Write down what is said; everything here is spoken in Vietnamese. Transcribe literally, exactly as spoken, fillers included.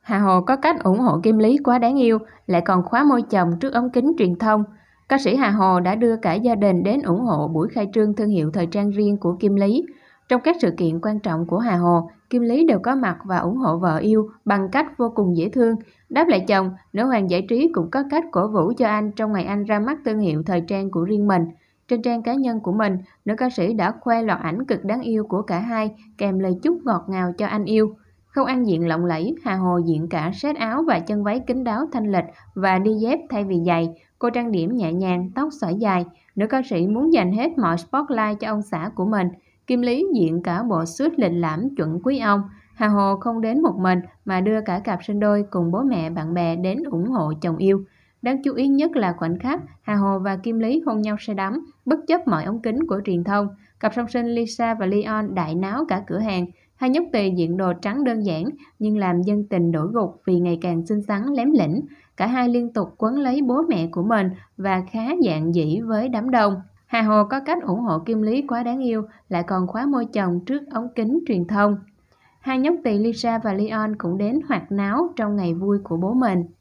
Hà Hồ có cách ủng hộ Kim Lý quá đáng yêu, lại còn khóa môi chồng trước ống kính truyền thông. Ca sĩ Hà Hồ đã đưa cả gia đình đến ủng hộ buổi khai trương thương hiệu thời trang riêng của Kim Lý. Trong các sự kiện quan trọng của Hà Hồ, Kim Lý đều có mặt và ủng hộ vợ yêu bằng cách vô cùng dễ thương. Đáp lại chồng, nữ hoàng giải trí cũng có cách cổ vũ cho anh trong ngày anh ra mắt thương hiệu thời trang của riêng mình. Trên trang cá nhân của mình, nữ ca sĩ đã khoe loạt ảnh cực đáng yêu của cả hai, kèm lời chúc ngọt ngào cho anh yêu. Không ăn diện lộng lẫy, Hà Hồ diện cả set áo và chân váy kín đáo thanh lịch và đi dép thay vì giày. Cô trang điểm nhẹ nhàng, tóc xõa dài. Nữ ca sĩ muốn dành hết mọi spotlight cho ông xã của mình. Kim Lý diện cả bộ suit lịch lãm chuẩn quý ông. Hà Hồ không đến một mình mà đưa cả cặp sinh đôi cùng bố mẹ bạn bè đến ủng hộ chồng yêu. Đáng chú ý nhất là khoảnh khắc Hà Hồ và Kim Lý hôn nhau say đắm, bất chấp mọi ống kính của truyền thông. Cặp song sinh Lisa và Leon đại náo cả cửa hàng. Hai nhóc tỳ diện đồ trắng đơn giản nhưng làm dân tình đổi gục vì ngày càng xinh xắn lém lĩnh. Cả hai liên tục quấn lấy bố mẹ của mình và khá dạn dĩ với đám đông. Hà Hồ có cách ủng hộ Kim Lý quá đáng yêu, lại còn khóa môi chồng trước ống kính truyền thông. Hai nhóc tỳ Lisa và Leon cũng đến hoạt náo trong ngày vui của bố mình.